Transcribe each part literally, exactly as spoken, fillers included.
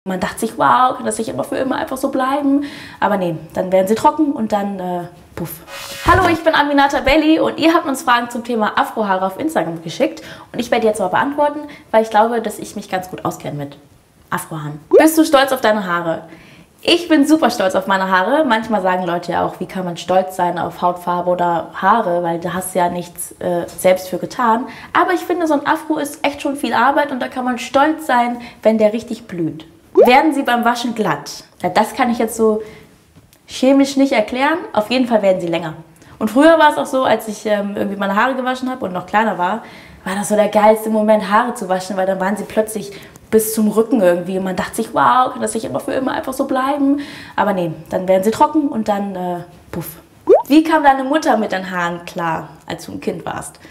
Man dachte sich, wow, kann das nicht immer für immer einfach so bleiben? Aber nee, dann werden sie trocken und dann äh, puff. Hallo, ich bin Aminata Belli und ihr habt uns Fragen zum Thema Afrohaare auf Instagram geschickt. Und ich werde jetzt mal beantworten, weil ich glaube, dass ich mich ganz gut auskenne mit Afrohaaren. Bist du stolz auf deine Haare? Ich bin super stolz auf meine Haare. Manchmal sagen Leute ja auch, wie kann man stolz sein auf Hautfarbe oder Haare, weil da hast du ja nichts äh, selbst für getan. Aber ich finde, so ein Afro ist echt schon viel Arbeit und da kann man stolz sein, wenn der richtig blüht. Werden sie beim Waschen glatt? Ja, das kann ich jetzt so chemisch nicht erklären. Auf jeden Fall werden sie länger. Und früher war es auch so, als ich ähm, irgendwie meine Haare gewaschen habe und noch kleiner war, war das so der geilste Moment, Haare zu waschen, weil dann waren sie plötzlich bis zum Rücken irgendwie. Und man dachte sich, wow, kann das nicht immer für immer einfach so bleiben? Aber nee, dann werden sie trocken und dann äh, puff. Wie kam deine Mutter mit den Haaren klar, als du ein Kind warst?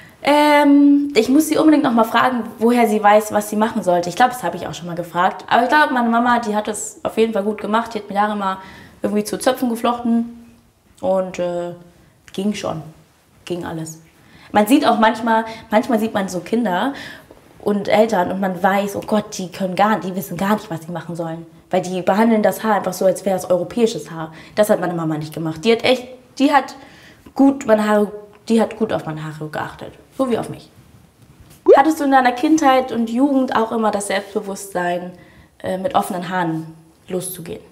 Ähm, ich muss sie unbedingt noch mal fragen, woher sie weiß, was sie machen sollte. Ich glaube, das habe ich auch schon mal gefragt. Aber ich glaube, meine Mama, die hat das auf jeden Fall gut gemacht. Die hat mir die Haare immer irgendwie zu Zöpfen geflochten und äh, ging schon. Ging alles. Man sieht auch manchmal, manchmal sieht man so Kinder und Eltern und man weiß, oh Gott, die können gar nicht, die wissen gar nicht, was sie machen sollen. Weil die behandeln das Haar einfach so, als wäre es europäisches Haar. Das hat meine Mama nicht gemacht. Die hat echt, die hat gut meine Haare, die hat gut auf meine Haare geachtet. So wie auf mich. Hattest du in deiner Kindheit und Jugend auch immer das Selbstbewusstsein, äh, mit offenen Haaren loszugehen?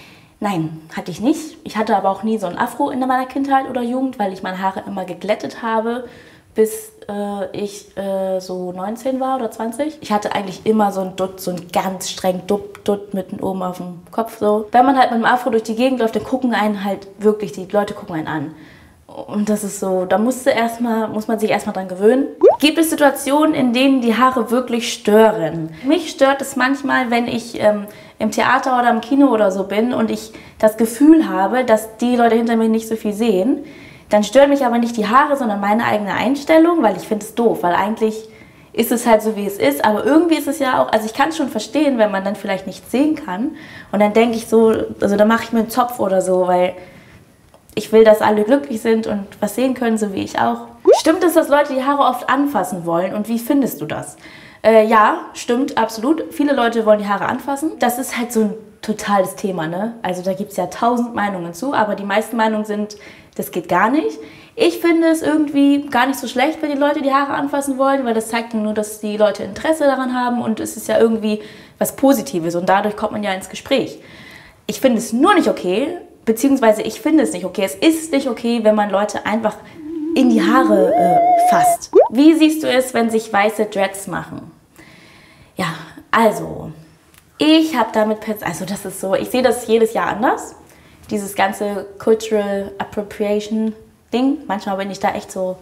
Nein, hatte ich nicht. Ich hatte aber auch nie so ein Afro in meiner Kindheit oder Jugend, weil ich meine Haare immer geglättet habe, bis äh, ich äh, so neunzehn war oder zwanzig. Ich hatte eigentlich immer so ein Dutt, so ein ganz streng Dutt-Dutt mitten oben auf dem Kopf. So. Wenn man halt mit dem Afro durch die Gegend läuft, dann gucken einen halt wirklich, die Leute gucken einen an. Und das ist so, da musste erst mal, muss man sich erstmal dran gewöhnen. Gibt es Situationen, in denen die Haare wirklich stören? Mich stört es manchmal, wenn ich ähm, im Theater oder im Kino oder so bin und ich das Gefühl habe, dass die Leute hinter mir nicht so viel sehen. Dann stören mich aber nicht die Haare, sondern meine eigene Einstellung, weil ich finde es doof, weil eigentlich ist es halt so, wie es ist. Aber irgendwie ist es ja auch, also ich kann es schon verstehen, wenn man dann vielleicht nichts sehen kann. Und dann denke ich so, also da mache ich mir einen Zopf oder so, weil ich will, dass alle glücklich sind und was sehen können, so wie ich auch. Stimmt es, dass Leute die Haare oft anfassen wollen und wie findest du das? Äh, ja, stimmt, absolut. Viele Leute wollen die Haare anfassen. Das ist halt so ein totales Thema, ne? Also da gibt es ja tausend Meinungen zu, aber die meisten Meinungen sind, das geht gar nicht. Ich finde es irgendwie gar nicht so schlecht, wenn die Leute die Haare anfassen wollen, weil das zeigt nur, dass die Leute Interesse daran haben und es ist ja irgendwie was Positives und dadurch kommt man ja ins Gespräch. Ich finde es nur nicht okay, beziehungsweise ich finde es nicht okay. Es ist nicht okay, wenn man Leute einfach in die Haare äh, fasst. Wie siehst du es, wenn sich weiße Dreads machen? Ja, also, ich habe damit, also das ist so, ich sehe das jedes Jahr anders. Dieses ganze Cultural Appropriation Ding. Manchmal bin ich da echt so,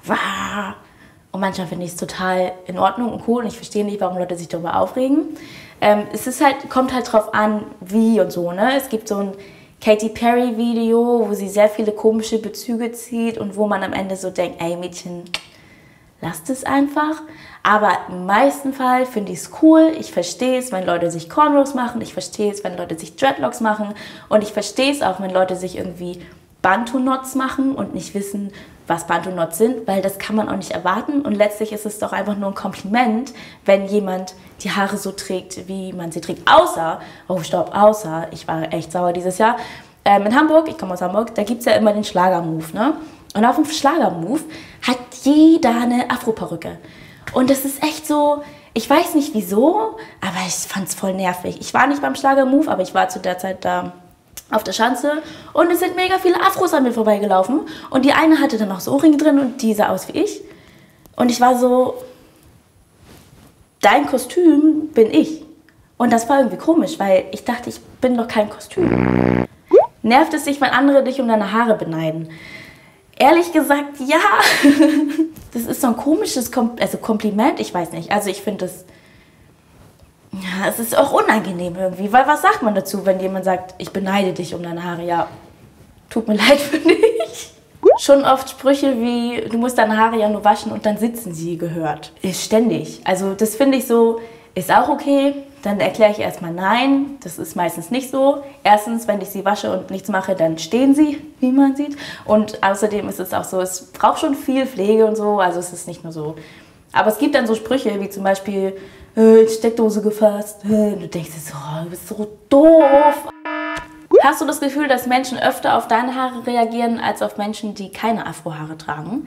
wah. Und manchmal finde ich es total in Ordnung und cool und ich verstehe nicht, warum Leute sich darüber aufregen. Ähm, es ist halt, kommt halt drauf an, wie und so, ne? Es gibt so ein Katy Perry Video, wo sie sehr viele komische Bezüge zieht und wo man am Ende so denkt, ey Mädchen, lasst es einfach. Aber im meisten Fall finde ich es cool. Ich verstehe es, wenn Leute sich Cornrows machen. Ich verstehe es, wenn Leute sich Dreadlocks machen. Und ich verstehe es auch, wenn Leute sich irgendwie Bantu-Knots machen und nicht wissen, was Bantu-Knots sind, weil das kann man auch nicht erwarten. Und letztlich ist es doch einfach nur ein Kompliment, wenn jemand die Haare so trägt, wie man sie trägt. Außer, oh stopp, außer, ich war echt sauer dieses Jahr, ähm, in Hamburg, ich komme aus Hamburg, da gibt es ja immer den Schlager-Move, ne? Und auf dem Schlager-Move hat jeder eine Afro-Perücke. Und das ist echt so, ich weiß nicht wieso, aber ich fand es voll nervig. Ich war nicht beim Schlager-Move, aber ich war zu der Zeit da auf der Schanze und es sind mega viele Afros an mir vorbeigelaufen und die eine hatte dann noch so Ohrringe drin und die sah aus wie ich. Und ich war so, dein Kostüm bin ich. Und das war irgendwie komisch, weil ich dachte, ich bin doch kein Kostüm. Nervt es dich, wenn andere dich um deine Haare beneiden? Ehrlich gesagt, ja. Das ist so ein komisches Kom also Kompliment, ich weiß nicht. Also ich finde das, ja, es ist auch unangenehm irgendwie. Weil was sagt man dazu, wenn jemand sagt, ich beneide dich um deine Haare? Ja, tut mir leid für dich. Schon oft Sprüche wie, du musst deine Haare ja nur waschen und dann sitzen sie gehört. Ist ständig. Also das finde ich so, ist auch okay. Dann erkläre ich erstmal nein, das ist meistens nicht so. Erstens, wenn ich sie wasche und nichts mache, dann stehen sie, wie man sieht. Und außerdem ist es auch so, es braucht schon viel Pflege und so, also es ist nicht nur so. Aber es gibt dann so Sprüche wie zum Beispiel, äh, Steckdose gefasst. Äh, du denkst dir so, oh, du bist so doof. Hast du das Gefühl, dass Menschen öfter auf deine Haare reagieren, als auf Menschen, die keine Afrohaare tragen?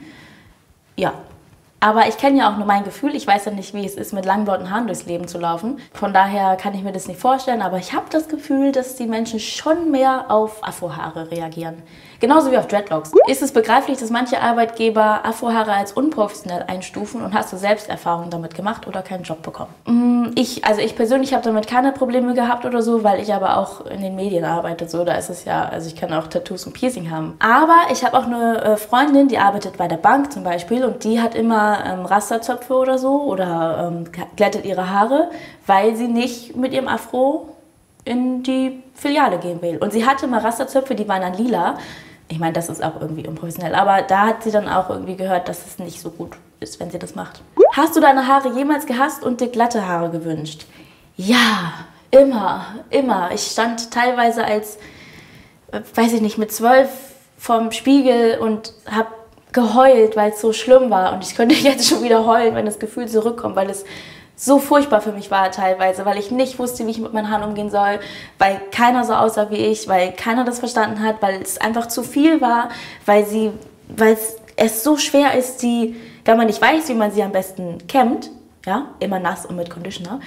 Ja. Aber ich kenne ja auch nur mein Gefühl. Ich weiß ja nicht, wie es ist, mit langen blonden Haaren durchs Leben zu laufen. Von daher kann ich mir das nicht vorstellen. Aber ich habe das Gefühl, dass die Menschen schon mehr auf Afrohaare reagieren. Genauso wie auf Dreadlocks. Ist es begreiflich, dass manche Arbeitgeber Afrohaare als unprofessionell einstufen? Und hast du selbst Erfahrungen damit gemacht oder keinen Job bekommen? Ich, also ich persönlich habe damit keine Probleme gehabt oder so, weil ich aber auch in den Medien arbeite. So, da ist es ja, also ich kann auch Tattoos und Piercing haben. Aber ich habe auch eine Freundin, die arbeitet bei der Bank zum Beispiel und die hat immer ähm, Rasterzöpfe oder so oder ähm, glättet ihre Haare, weil sie nicht mit ihrem Afro in die Filiale gehen will. Und sie hatte mal Rasterzöpfe, die waren dann lila. Ich meine, das ist auch irgendwie unprofessionell, aber da hat sie dann auch irgendwie gehört, dass es nicht so gut ist, wenn sie das macht. Hast du deine Haare jemals gehasst und dir glatte Haare gewünscht? Ja, immer, immer. Ich stand teilweise als, weiß ich nicht, mit zwölf vorm Spiegel und habe geheult, weil es so schlimm war. Und ich könnte jetzt schon wieder heulen, wenn das Gefühl zurückkommt, weil es so furchtbar für mich war teilweise, weil ich nicht wusste, wie ich mit meinen Haaren umgehen soll, weil keiner so aussah wie ich, weil keiner das verstanden hat, weil es einfach zu viel war, weil sie, weil es, es so schwer ist, die, wenn man nicht weiß, wie man sie am besten kämmt, ja, immer nass und mit Conditioner,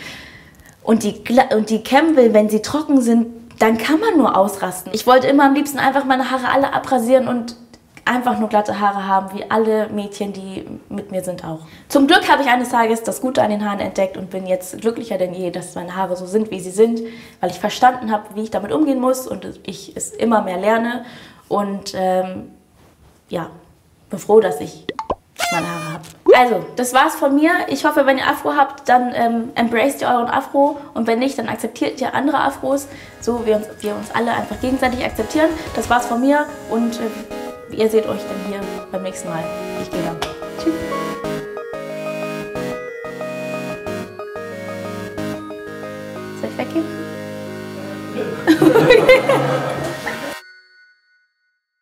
und die, und die kämmen will, wenn sie trocken sind, dann kann man nur ausrasten. Ich wollte immer am liebsten einfach meine Haare alle abrasieren und einfach nur glatte Haare haben, wie alle Mädchen, die mit mir sind auch. Zum Glück habe ich eines Tages das Gute an den Haaren entdeckt und bin jetzt glücklicher denn je, dass meine Haare so sind, wie sie sind, weil ich verstanden habe, wie ich damit umgehen muss und ich es immer mehr lerne. Und ähm, ja, bin froh, dass ich meine Haare habe. Also, das war's von mir. Ich hoffe, wenn ihr Afro habt, dann ähm, embraced ihr euren Afro und wenn nicht, dann akzeptiert ihr andere Afros, so wie uns, wir uns alle einfach gegenseitig akzeptieren. Das war's von mir und äh, ihr seht euch dann hier beim nächsten Mal. Ich gehe dann. Tschüss. Soll ich weggehen?